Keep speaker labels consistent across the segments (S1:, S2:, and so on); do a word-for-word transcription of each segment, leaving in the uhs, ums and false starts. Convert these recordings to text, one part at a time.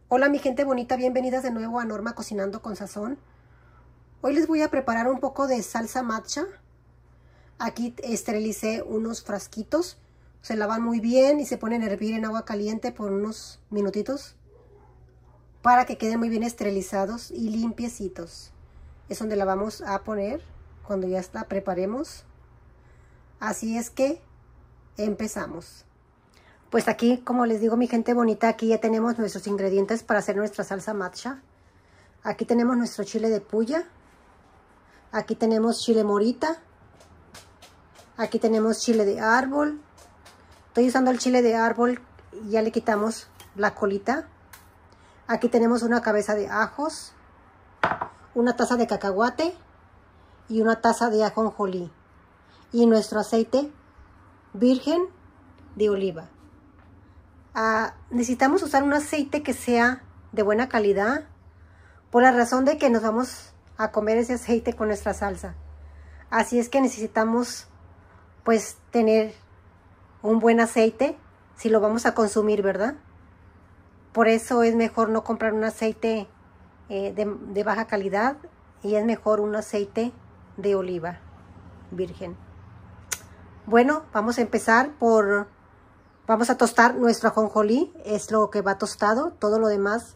S1: Hola mi gente bonita, bienvenidas de nuevo a Norma Cocinando con Sazón. Hoy les voy a preparar un poco de salsa matcha. Aquí esterilicé unos frasquitos, se lavan muy bien y se ponen a hervir en agua caliente por unos minutitos para que queden muy bien esterilizados y limpiecitos. Es donde la vamos a poner cuando ya está, preparemos. Así es que empezamos. Pues aquí, como les digo mi gente bonita, aquí ya tenemos nuestros ingredientes para hacer nuestra salsa matcha. Aquí tenemos nuestro chile de puya. Aquí tenemos chile morita. Aquí tenemos chile de árbol. Estoy usando el chile de árbol y ya le quitamos la colita. Aquí tenemos una cabeza de ajos, una taza de cacahuate y una taza de ajonjolí. Y nuestro aceite virgen de oliva. Uh, necesitamos usar un aceite que sea de buena calidad por la razón de que nos vamos a comer ese aceite con nuestra salsa. Así es que necesitamos pues tener un buen aceite si lo vamos a consumir, ¿verdad? Por eso es mejor no comprar un aceite eh, de, de baja calidad y es mejor un aceite de oliva virgen. Bueno, vamos a empezar por... Vamos a tostar nuestro ajonjolí, es lo que va tostado, todo lo demás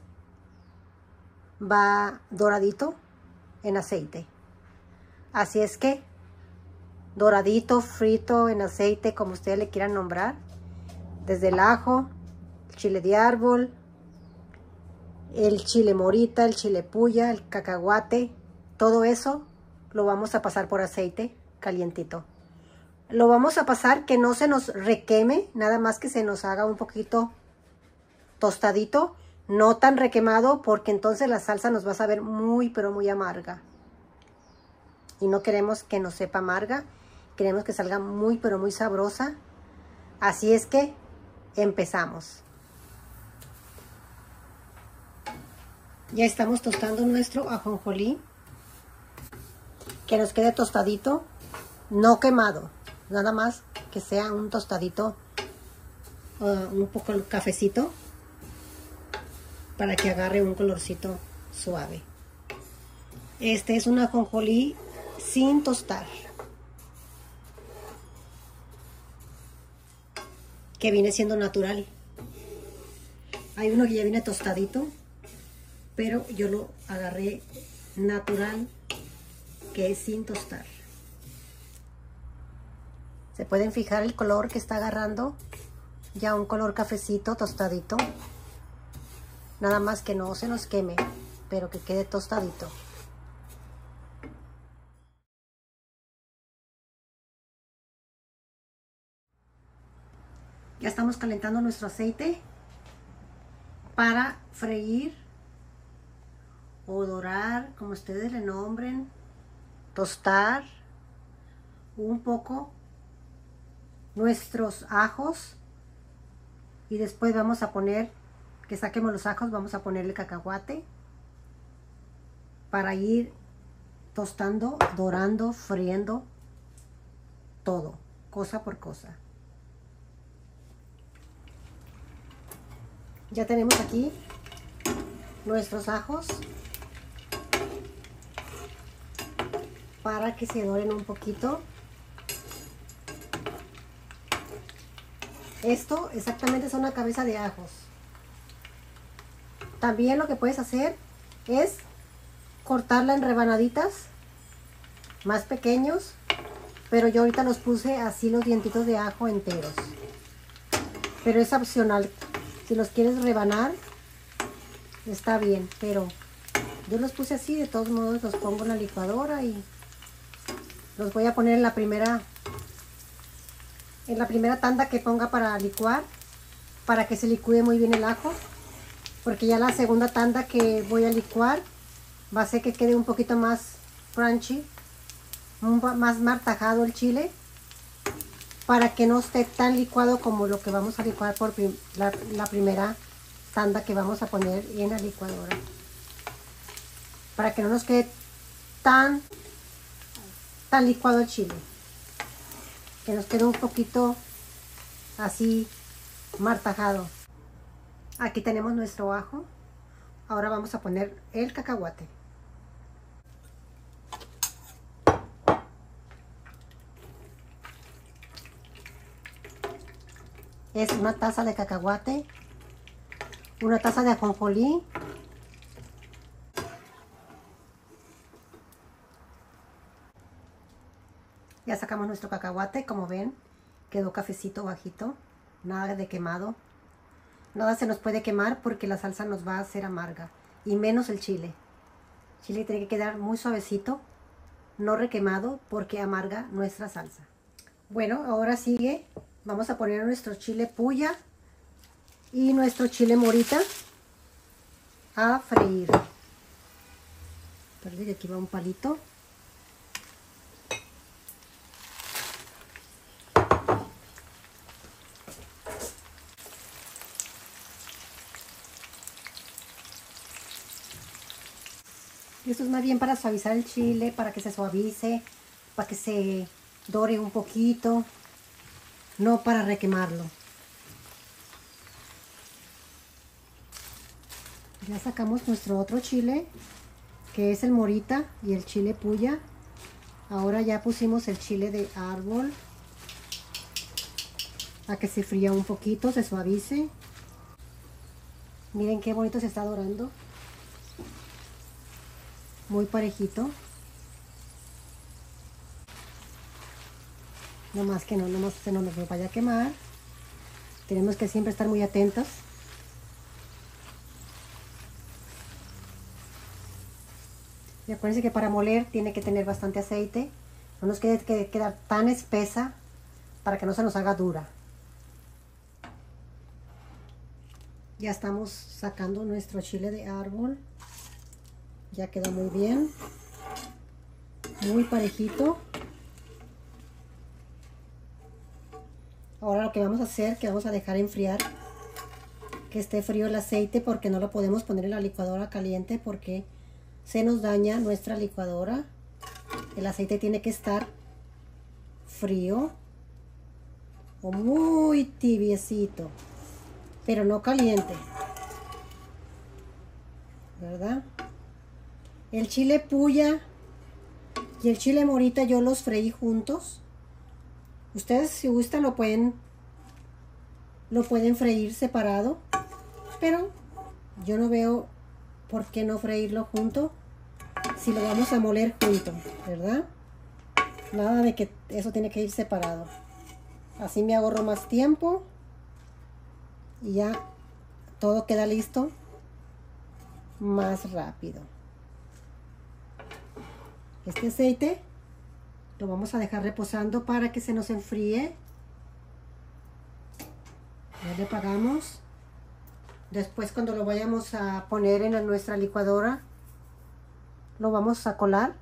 S1: va doradito en aceite. Así es que doradito, frito en aceite, como ustedes le quieran nombrar. Desde el ajo, el chile de árbol, el chile morita, el chile puya, el cacahuate, todo eso lo vamos a pasar por aceite calientito. Lo vamos a pasar que no se nos requeme, nada más que se nos haga un poquito tostadito, no tan requemado, porque entonces la salsa nos va a saber muy, pero muy amarga. Y no queremos que nos sepa amarga, queremos que salga muy, pero muy sabrosa. Así es que empezamos. Ya estamos tostando nuestro ajonjolí, que nos quede tostadito, no quemado. Nada más que sea un tostadito, uh, un poco cafecito, para que agarre un colorcito suave. Este es un ajonjolí sin tostar, que viene siendo natural. Hay uno que ya viene tostadito, pero yo lo agarré natural, que es sin tostar. Se pueden fijar el color que está agarrando, ya un color cafecito tostadito. Nada más que no se nos queme, pero que quede tostadito. Ya estamos calentando nuestro aceite para freír o dorar, como ustedes le nombren, tostar un poco nuestros ajos, y después vamos a poner, que saquemos los ajos, vamos a poner el cacahuate para ir tostando, dorando, friendo todo, cosa por cosa. Ya tenemos aquí nuestros ajos para que se doren un poquito. Esto exactamente es una cabeza de ajos. También lo que puedes hacer es cortarla en rebanaditas más pequeños, pero yo ahorita los puse así, los dientitos de ajo enteros. Pero es opcional, si los quieres rebanar está bien, pero yo los puse así. De todos modos los pongo en la licuadora y los voy a poner en la primera en la primera tanda que ponga para licuar, para que se licúe muy bien el ajo, porque ya la segunda tanda que voy a licuar va a hacer que quede un poquito más crunchy, más martajado el chile, para que no esté tan licuado como lo que vamos a licuar por prim la, la primera tanda que vamos a poner en la licuadora, para que no nos quede tan tan licuado el chile, que nos quede un poquito así martajado. Aquí tenemos nuestro ajo, Ahora vamos a poner el cacahuate. Es una taza de cacahuate, una taza de ajonjolí, ya sacamos nuestro cacahuate, como ven, quedó cafecito bajito, nada de quemado, nada se nos puede quemar porque la salsa nos va a hacer amarga, y menos el chile. El chile tiene que quedar muy suavecito, no requemado, porque amarga nuestra salsa. Bueno, ahora sigue, vamos a poner nuestro chile puya y nuestro chile morita a freír. Perdí, aquí va un palito. Y esto es más bien para suavizar el chile, para que se suavice, para que se dore un poquito, no para requemarlo. Ya sacamos nuestro otro chile, que es el morita y el chile puya. Ahora ya pusimos el chile de árbol a que se fría un poquito, se suavice. Miren qué bonito se está dorando. Muy parejito. No más que no, no más se nos vaya a quemar. Tenemos que siempre estar muy atentos. Y acuérdense que para moler tiene que tener bastante aceite. No nos quede que quedar tan espesa para que no se nos haga dura. Ya estamos sacando nuestro chile de árbol. Ya quedó muy bien. Muy parejito. Ahora lo que vamos a hacer, que vamos a dejar enfriar, que esté frío el aceite, porque no lo podemos poner en la licuadora caliente porque se nos daña nuestra licuadora. El aceite tiene que estar frío o muy tibiecito, pero no caliente, ¿verdad? El chile puya y el chile morita yo los freí juntos. Ustedes si gustan lo pueden lo pueden freír separado, pero yo no veo por qué no freírlo junto si lo vamos a moler junto, ¿verdad? Nada de que eso tiene que ir separado. Así me ahorro más tiempo y ya todo queda listo más rápido. Este aceite lo vamos a dejar reposando para que se nos enfríe. Ya le apagamos. Después, cuando lo vayamos a poner en nuestra licuadora, lo vamos a colar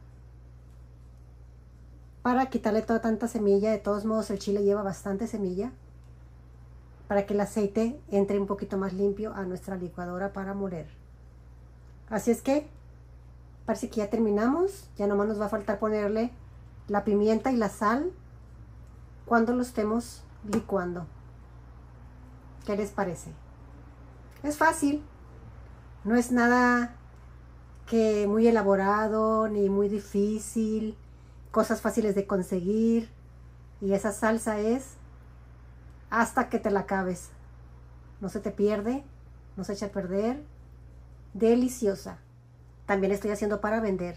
S1: para quitarle toda tanta semilla. De todos modos, el chile lleva bastante semilla, para que el aceite entre un poquito más limpio a nuestra licuadora para moler. Así es que parece que ya terminamos. Ya nomás nos va a faltar ponerle la pimienta y la sal cuando lo estemos licuando. ¿Qué les parece? Es fácil, no es nada que muy elaborado ni muy difícil, cosas fáciles de conseguir, y esa salsa es hasta que te la acabes. No se te pierde, no se echa a perder, deliciosa. También estoy haciendo para vender.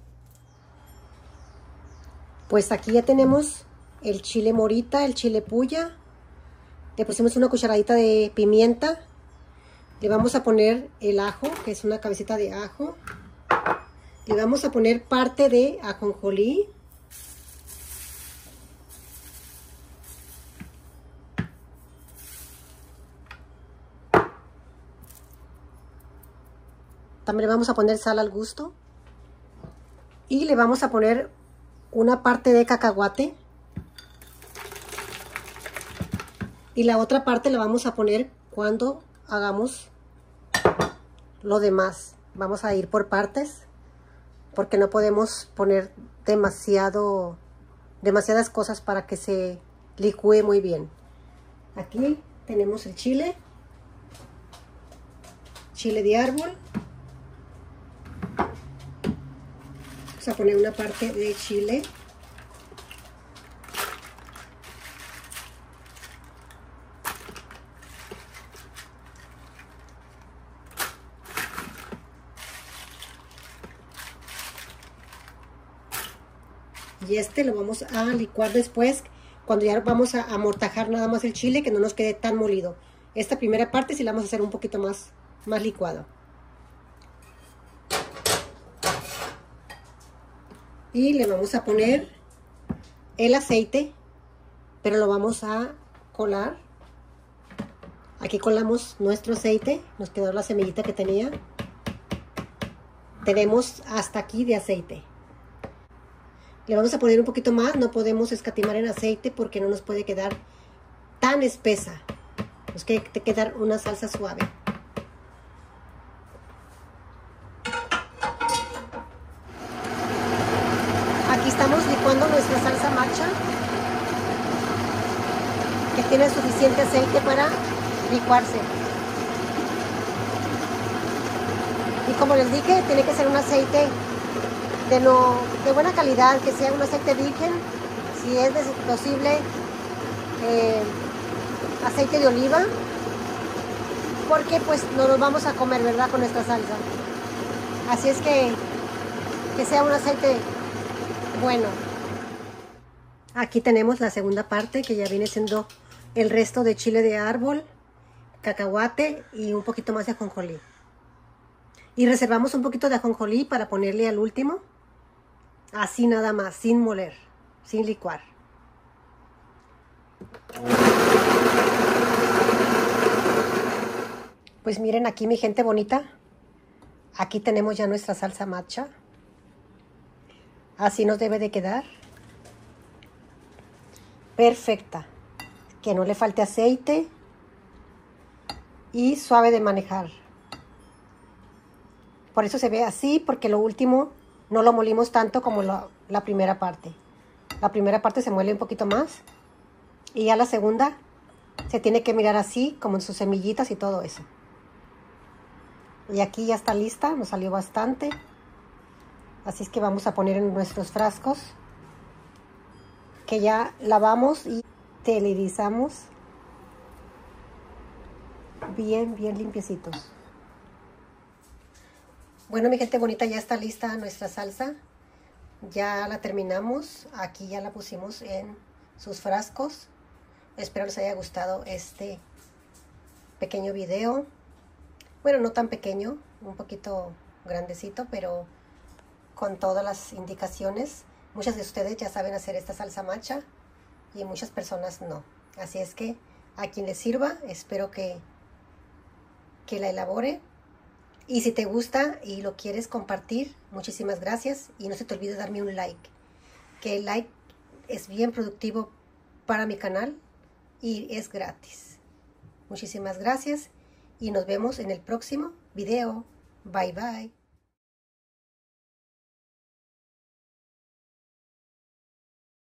S1: Pues aquí ya tenemos el chile morita, el chile puya. Le pusimos una cucharadita de pimienta. Le vamos a poner el ajo, que es una cabecita de ajo. Le vamos a poner parte de ajonjolí. También le vamos a poner sal al gusto. Y le vamos a poner una parte de cacahuate. Y la otra parte la vamos a poner cuando hagamos lo demás. Vamos a ir por partes, porque no podemos poner demasiado, demasiadas cosas para que se licúe muy bien. Aquí tenemos el chile, chile de árbol. Vamos a poner una parte de chile. Y este lo vamos a licuar después, cuando ya vamos a amortajar nada más el chile, que no nos quede tan molido. Esta primera parte sí la vamos a hacer un poquito más, más licuado. Y le vamos a poner el aceite, pero lo vamos a colar. Aquí colamos nuestro aceite, nos quedó la semillita que tenía. Tenemos hasta aquí de aceite. Le vamos a poner un poquito más, no podemos escatimar en aceite porque no nos puede quedar tan espesa. Nos quiere quedar una salsa suave. Aquí estamos licuando nuestra salsa matcha, que tiene suficiente aceite para licuarse. Y como les dije, tiene que ser un aceite de, no, de buena calidad, que sea un aceite virgen, si es posible eh, aceite de oliva, porque pues no nos vamos a comer, ¿verdad?, con nuestra salsa. Así es que que sea un aceite bueno. Aquí tenemos la segunda parte, que ya viene siendo el resto de chile de árbol, cacahuate y un poquito más de ajonjolí. Y reservamos un poquito de ajonjolí para ponerle al último. Así nada más, sin moler, sin licuar. Pues miren aquí, mi gente bonita. Aquí tenemos ya nuestra salsa matcha. Así nos debe de quedar. Perfecta. Que no le falte aceite. Y suave de manejar. Por eso se ve así, porque lo último no lo molimos tanto como lo, la primera parte. La primera parte se muele un poquito más. Y ya la segunda se tiene que mirar así, como en sus semillitas y todo eso. Y aquí ya está lista, nos salió bastante. Así es que vamos a poner en nuestros frascos, que ya lavamos y esterilizamos bien, bien limpiecitos. Bueno, mi gente bonita, ya está lista nuestra salsa. Ya la terminamos. Aquí ya la pusimos en sus frascos. Espero les haya gustado este pequeño video. Bueno, no tan pequeño, un poquito grandecito, pero con todas las indicaciones. Muchas de ustedes ya saben hacer esta salsa matcha y muchas personas no. Así es que a quien les sirva, espero que, que la elabore. Y si te gusta y lo quieres compartir, muchísimas gracias. Y no se te olvide darme un like, que el like es bien productivo para mi canal y es gratis. Muchísimas gracias y nos vemos en el próximo video. Bye bye.